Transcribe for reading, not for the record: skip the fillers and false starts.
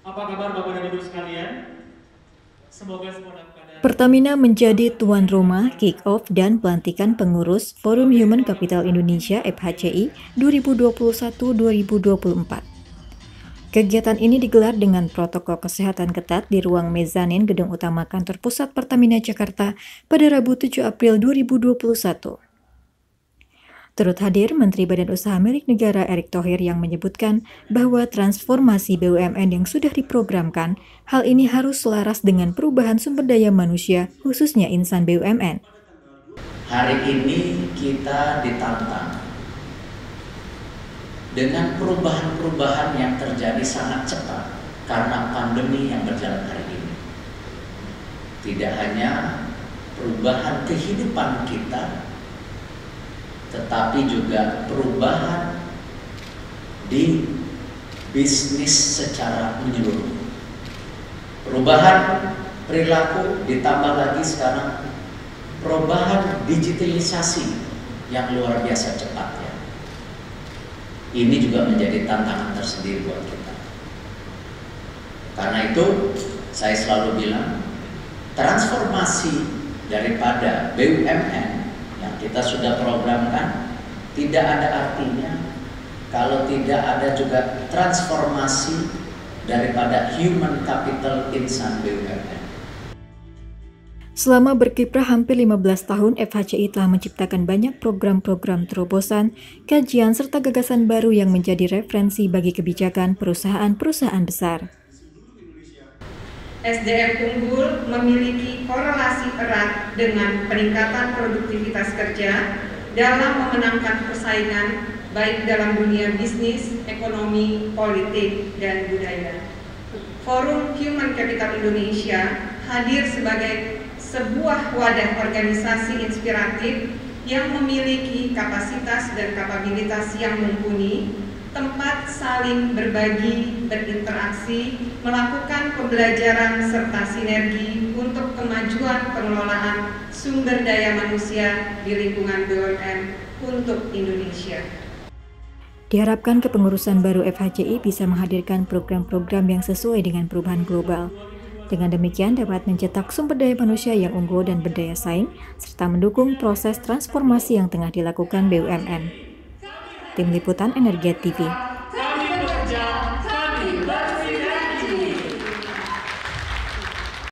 Apa kabar Bapak dan Ibu sekalian? Semoga semua dalam keadaan. Pertamina menjadi tuan rumah kick-off dan pelantikan pengurus Forum Human Capital Indonesia (FHCI) 2021-2024. Kegiatan ini digelar dengan protokol kesehatan ketat di ruang mezanin gedung utama kantor pusat Pertamina Jakarta pada Rabu 7 April 2021. Turut hadir Menteri Badan Usaha Milik Negara Erick Thohir yang menyebutkan bahwa transformasi BUMN yang sudah diprogramkan, hal ini harus selaras dengan perubahan sumber daya manusia, khususnya insan BUMN. Hari ini kita ditantang dengan perubahan-perubahan yang terjadi sangat cepat karena pandemi yang berjalan hari ini. Tidak hanya perubahan kehidupan kita, tetapi juga perubahan di bisnis secara menyeluruh. Perubahan perilaku ditambah lagi sekarang perubahan digitalisasi yang luar biasa cepatnya. Ini juga menjadi tantangan tersendiri buat kita. Karena itu saya selalu bilang transformasi daripada BUMN yang kita sudah programkan tidak ada artinya kalau tidak ada juga transformasi daripada human capital insan BUMN. Selama berkiprah hampir 15 tahun, FHCI telah menciptakan banyak program-program terobosan, kajian, serta gagasan baru yang menjadi referensi bagi kebijakan perusahaan-perusahaan besar. SDM unggul memiliki korelasi erat dengan peningkatan produktivitas kerja dalam memenangkan persaingan baik dalam dunia bisnis, ekonomi, politik, dan budaya. Forum Human Capital Indonesia hadir sebagai sebuah wadah organisasi inspiratif yang memiliki kapasitas dan kapabilitas yang mumpuni, tempat saling berbagi, berinteraksi, melakukan pembelajaran serta sinergi untuk kemajuan pengelolaan sumber daya manusia di lingkungan BUMN untuk Indonesia. Diharapkan kepengurusan baru FHCI bisa menghadirkan program-program yang sesuai dengan perubahan global. Dengan demikian dapat mencetak sumber daya manusia yang unggul dan berdaya saing, serta mendukung proses transformasi yang tengah dilakukan BUMN. Tim Liputan Energia TV.